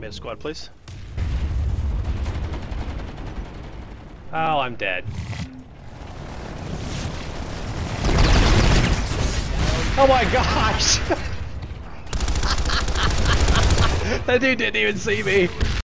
a squad, please. Oh, I'm dead. Oh my gosh! That dude didn't even see me.